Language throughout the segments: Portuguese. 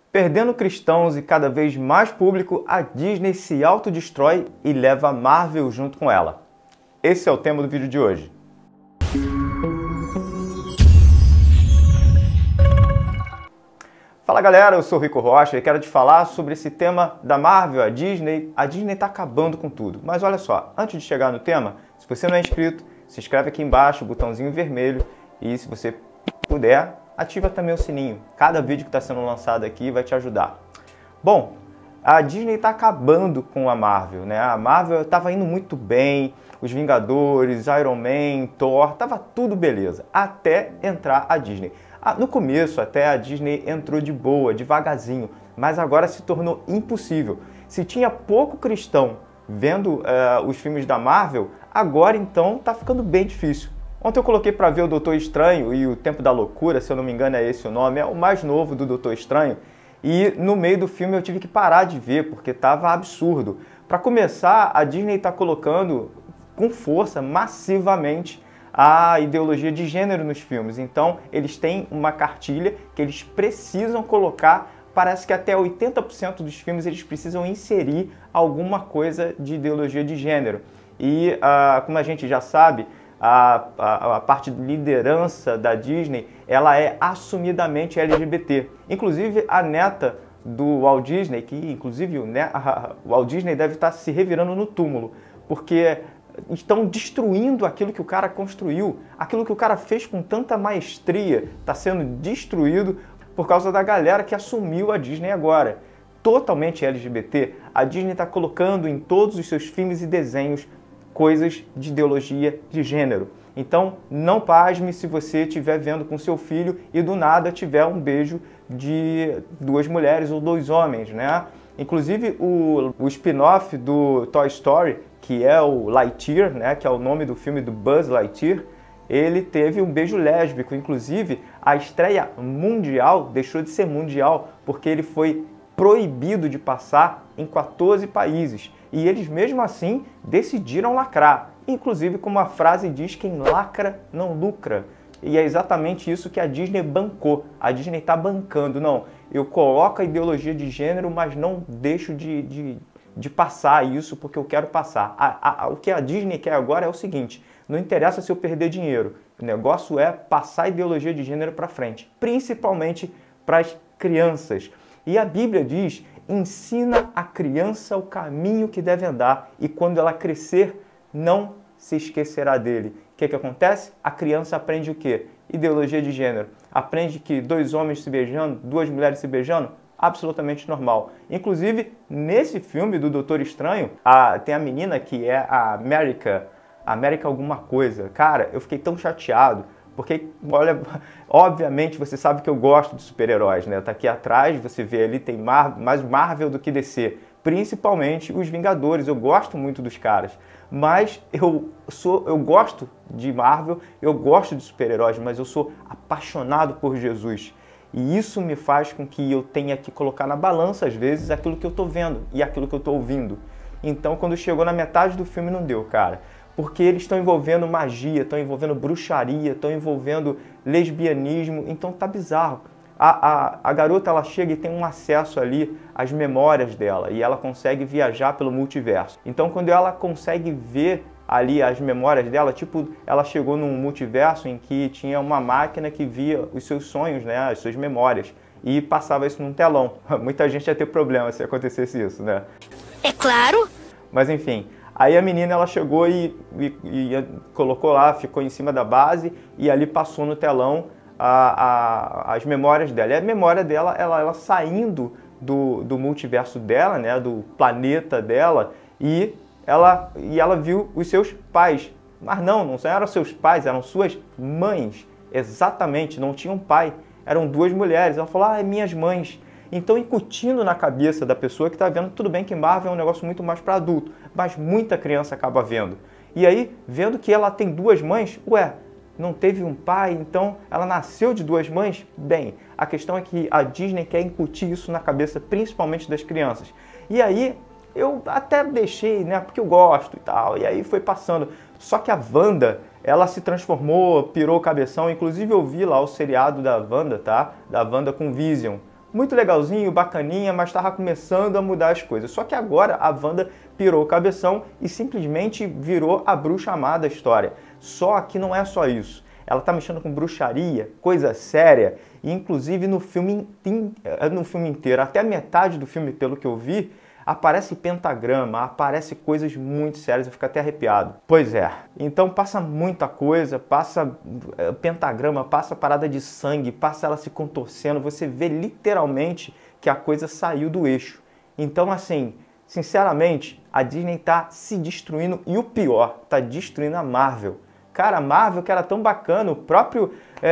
Perdendo cristãos e cada vez mais público, a Disney se autodestrói e leva a Marvel junto com ela. Esse é o tema do vídeo de hoje. Fala galera, eu sou o Rico Rocha e quero te falar sobre esse tema da Marvel, a Disney. A Disney está acabando com tudo. Mas olha só, antes de chegar no tema, se você não é inscrito, se inscreve aqui embaixo, o botãozinho vermelho, e se você puder, ativa também o sininho. Cada vídeo que está sendo lançado aqui vai te ajudar. Bom, a Disney está acabando com a Marvel, né? A Marvel estava indo muito bem, os Vingadores, Iron Man, Thor, tava tudo beleza, até entrar a Disney. No começo até a Disney entrou de boa, devagarzinho, mas agora se tornou impossível. Se tinha pouco cristão vendo os filmes da Marvel, agora então tá ficando bem difícil. Ontem eu coloquei para ver o Doutor Estranho e o Tempo da Loucura, se eu não me engano é esse o nome, é o mais novo do Doutor Estranho, e no meio do filme eu tive que parar de ver porque tava absurdo. Para começar, a Disney está colocando com força, massivamente, a ideologia de gênero nos filmes. Então, eles têm uma cartilha que eles precisam colocar, parece que até 80% dos filmes eles precisam inserir alguma coisa de ideologia de gênero. E, como a gente já sabe, a parte de liderança da Disney, ela é assumidamente LGBT. Inclusive, a neta do Walt Disney, que inclusive o Walt Disney deve estar se revirando no túmulo, porque estão destruindo aquilo que o cara construiu, aquilo que o cara fez com tanta maestria, está sendo destruído por causa da galera que assumiu a Disney agora. Totalmente LGBT, a Disney está colocando em todos os seus filmes e desenhos coisas de ideologia de gênero. Então, não pasme se você estiver vendo com seu filho e do nada tiver um beijo de duas mulheres ou dois homens, né? Inclusive, o spin-off do Toy Story, que é o Lightyear, né, que é o nome do filme do Buzz Lightyear, ele teve um beijo lésbico. Inclusive, a estreia mundial deixou de ser mundial porque ele foi proibido de passar em 14 países. E eles, mesmo assim, decidiram lacrar. Inclusive, como a frase diz, quem lacra não lucra. E é exatamente isso que a Disney bancou. A Disney está bancando. Não, eu coloco a ideologia de gênero, mas não deixo de passar isso porque eu quero passar. O que a Disney quer agora é o seguinte: não interessa se eu perder dinheiro. O negócio é passar a ideologia de gênero para frente, principalmente para as crianças. E a Bíblia diz: ensina a criança o caminho que deve andar e quando ela crescer, não se esquecerá dele. O que acontece? A criança aprende o quê? Ideologia de gênero. Aprende que dois homens se beijando, duas mulheres se beijando, absolutamente normal. Inclusive, nesse filme do Doutor Estranho, tem a menina que é a América alguma coisa. Cara, eu fiquei tão chateado, porque, olha, obviamente você sabe que eu gosto de super-heróis, né? Tá aqui atrás, você vê ali, tem mais Marvel do que DC. Principalmente os Vingadores, eu gosto muito dos caras. Mas eu gosto de Marvel, eu gosto de super-heróis, mas eu sou apaixonado por Jesus. E isso me faz com que eu tenha que colocar na balança, às vezes, aquilo que eu estou vendo e aquilo que eu estou ouvindo. Então, quando chegou na metade do filme, não deu, cara. Porque eles estão envolvendo magia, estão envolvendo bruxaria, estão envolvendo lesbianismo, então tá bizarro. A garota, ela chega e tem um acesso ali às memórias dela, e ela consegue viajar pelo multiverso. Então, quando ela consegue ver ali as memórias dela, tipo, ela chegou num multiverso em que tinha uma máquina que via os seus sonhos, né, as suas memórias, e passava isso num telão. Muita gente ia ter problema se acontecesse isso, né? É claro! Mas enfim, aí a menina, ela chegou e colocou lá, ficou em cima da base, e ali passou no telão as memórias dela. E a memória dela, ela saindo do multiverso dela, né, do planeta dela, e ela viu os seus pais. Mas não eram seus pais, eram suas mães. Exatamente, não tinham pai. Eram duas mulheres. Ela falou, é minhas mães. Então, incutindo na cabeça da pessoa que está vendo, tudo bem que Marvel é um negócio muito mais para adulto, mas muita criança acaba vendo. E aí, vendo que ela tem duas mães, não teve um pai, então ela nasceu de duas mães? Bem, a questão é que a Disney quer incutir isso na cabeça, principalmente das crianças. E aí, eu até deixei, né, porque eu gosto e tal, e aí foi passando. Só que a Wanda, ela se transformou, pirou o cabeção, inclusive eu vi lá o seriado da Wanda, tá? Da Wanda com Vision. muito legalzinho, bacaninha, mas estava começando a mudar as coisas. Só que agora a Wanda pirou o cabeção e simplesmente virou a bruxa má da história. Só que não é só isso. Ela tá mexendo com bruxaria, coisa séria, e inclusive no filme inteiro, até a metade do filme, pelo que eu vi, aparece pentagrama, aparece coisas muito sérias, eu fico até arrepiado. Pois é, então passa muita coisa, passa pentagrama, passa parada de sangue, passa ela se contorcendo, você vê literalmente que a coisa saiu do eixo. Então assim, sinceramente, a Disney tá se destruindo e o pior, tá destruindo a Marvel. Cara, a Marvel, que era tão bacana, o próprio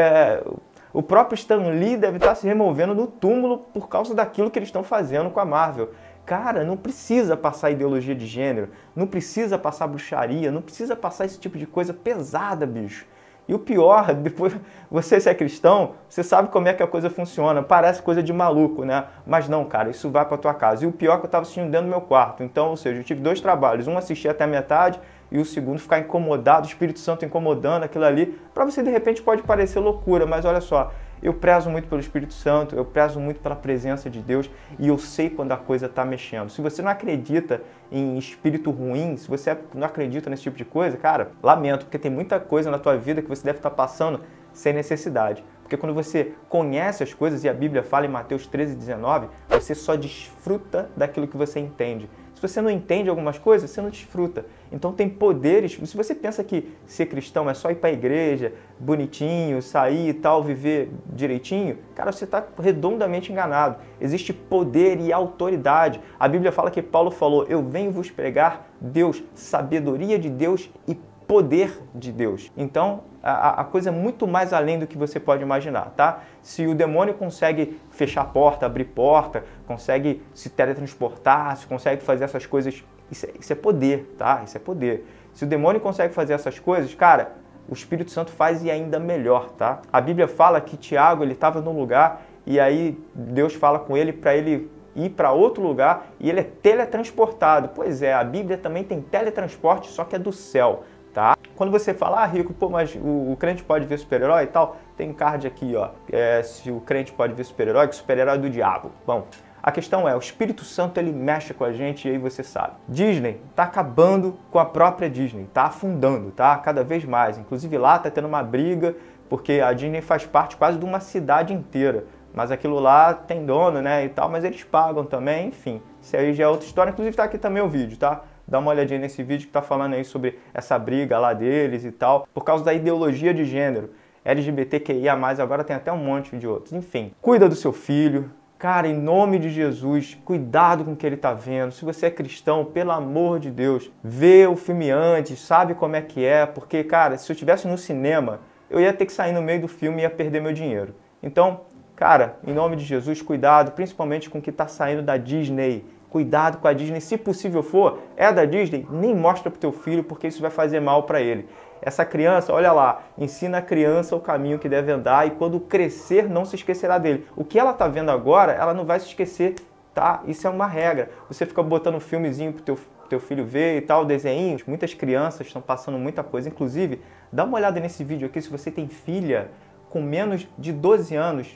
Stan Lee deve estar se removendo no túmulo por causa daquilo que eles estão fazendo com a Marvel. Cara, não precisa passar ideologia de gênero, não precisa passar bruxaria, não precisa passar esse tipo de coisa pesada, bicho. E o pior, depois, você se é cristão, você sabe como é que a coisa funciona. Parece coisa de maluco, né? Mas não, cara, isso vai pra tua casa. E o pior é que eu tava assistindo dentro do meu quarto. Então, ou seja, eu tive 2 trabalhos. Um assistir até a metade e o segundo ficar incomodado, o Espírito Santo incomodando aquilo ali. Pra você, de repente, pode parecer loucura, mas olha só. Eu prezo muito pelo Espírito Santo, eu prezo muito pela presença de Deus e eu sei quando a coisa está mexendo. Se você não acredita em espírito ruim, se você não acredita nesse tipo de coisa, cara, lamento, porque tem muita coisa na tua vida que você deve estar passando sem necessidade. Porque quando você conhece as coisas, e a Bíblia fala em Mateus 13:19, você só desfruta daquilo que você entende. Se você não entende algumas coisas, você não desfruta. Então tem poderes. Se você pensa que ser cristão é só ir para a igreja, bonitinho, sair e tal, viver direitinho, cara, você está redondamente enganado. Existe poder e autoridade. A Bíblia fala que Paulo falou, eu venho vos pregar Deus, sabedoria de Deus e poder de Deus. Então, a coisa é muito mais além do que você pode imaginar, tá? Se o demônio consegue fechar a porta, abrir porta, consegue se teletransportar, se consegue fazer essas coisas, isso é poder, tá? Isso é poder. Se o demônio consegue fazer essas coisas, cara, o Espírito Santo faz e ainda melhor, tá? A Bíblia fala que Tiago, ele estava num lugar e aí Deus fala com ele para ele ir para outro lugar e ele é teletransportado. Pois é, a Bíblia também tem teletransporte, só que é do céu. Tá? Quando você fala, ah, Rico, pô, mas o crente pode ver super-herói e tal, tem card aqui, ó, se o crente pode ver super-herói, que super-herói é do diabo. Bom, a questão é, o Espírito Santo, ele mexe com a gente e aí você sabe. Disney tá acabando com a própria Disney, tá afundando, tá? Cada vez mais. Inclusive lá tá tendo uma briga, porque a Disney faz parte quase de uma cidade inteira. Mas aquilo lá tem dono, né, e tal, mas eles pagam também, enfim. Isso aí já é outra história, inclusive tá aqui também o vídeo, tá? Dá uma olhadinha nesse vídeo que tá falando aí sobre essa briga lá deles e tal, por causa da ideologia de gênero. LGBTQIA+, agora tem até um monte de outros. Enfim, cuida do seu filho. Cara, em nome de Jesus, cuidado com o que ele tá vendo. Se você é cristão, pelo amor de Deus, vê o filme antes, sabe como é que é, porque, cara, se eu estivesse no cinema, eu ia ter que sair no meio do filme e ia perder meu dinheiro. Então, cara, em nome de Jesus, cuidado, principalmente com o que tá saindo da Disney. Cuidado com a Disney, se possível for, é da Disney, nem mostra pro teu filho, porque isso vai fazer mal para ele. Essa criança, olha lá, ensina a criança o caminho que deve andar e quando crescer não se esquecerá dele. O que ela tá vendo agora, ela não vai se esquecer, tá? Isso é uma regra. Você fica botando um filmezinho pro teu filho ver e tal, desenhinhos. Muitas crianças estão passando muita coisa. Inclusive, dá uma olhada nesse vídeo aqui, se você tem filha com menos de 12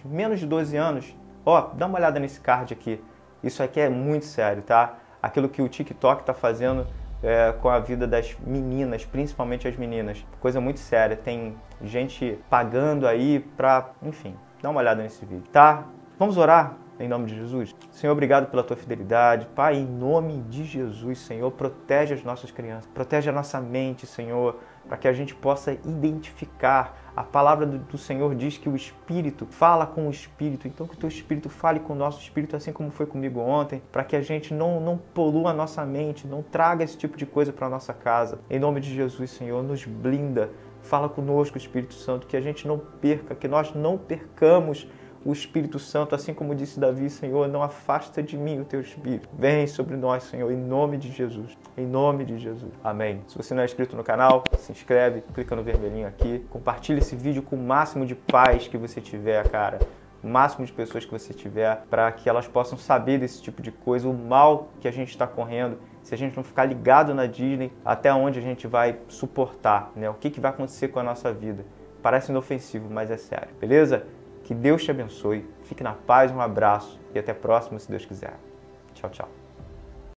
anos, ó, dá uma olhada nesse card aqui. Isso aqui é muito sério, tá? Aquilo que o TikTok tá fazendo com a vida das meninas, principalmente as meninas. Coisa muito séria. Tem gente pagando aí pra... Enfim, dá uma olhada nesse vídeo, tá? Vamos orar em nome de Jesus? Senhor, obrigado pela tua fidelidade. Pai, em nome de Jesus, Senhor, protege as nossas crianças. Protege a nossa mente, Senhor, para que a gente possa identificar. A palavra do Senhor diz que o Espírito fala com o Espírito, então que o teu Espírito fale com o nosso Espírito, assim como foi comigo ontem, para que a gente não polua a nossa mente, não traga esse tipo de coisa para a nossa casa. Em nome de Jesus, Senhor, nos blinda, fala conosco, Espírito Santo, que a gente não perca, que nós não percamos o Espírito Santo, assim como disse Davi, Senhor, não afasta de mim o teu Espírito. Vem sobre nós, Senhor, em nome de Jesus. Em nome de Jesus. Amém. Se você não é inscrito no canal, se inscreve, clica no vermelhinho aqui. Compartilha esse vídeo com o máximo de paz que você tiver, cara. O máximo de pessoas que você tiver, para que elas possam saber desse tipo de coisa, o mal que a gente está correndo, se a gente não ficar ligado na Disney, até onde a gente vai suportar, né? O que vai acontecer com a nossa vida. Parece inofensivo, mas é sério, beleza? Que Deus te abençoe, fique na paz, um abraço e até a próxima, se Deus quiser. Tchau, tchau.